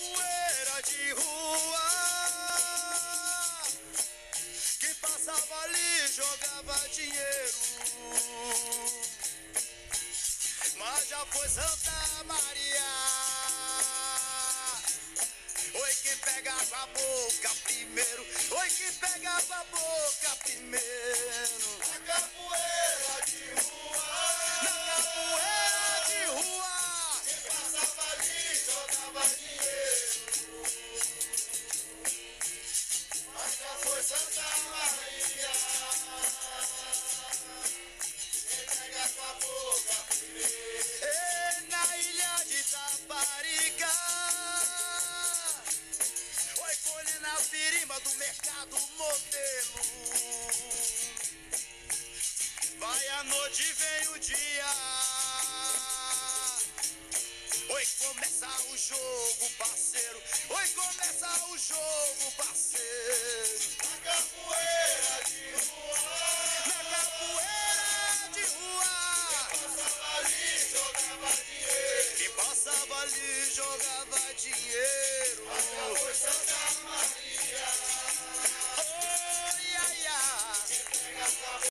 capoeira de rua, que passava ali e jogava dinheiro. Mas já foi Santa Maria. Oi, quem pegava a boca primeiro. Oi, quem pegava a boca primeiro. Na capoeira de rua. Na capoeira de rua. Quem passava ali jogava dinheiro. Mas já foi Santa Maria. Quem pega com a boca primeiro. E na ilha de Taparica. Oi, colhe na firima do mercado modelo. Vai a noite, vem o dia. Oi, começa o jogo, parceiro. Oi, começa o jogo, parceiro.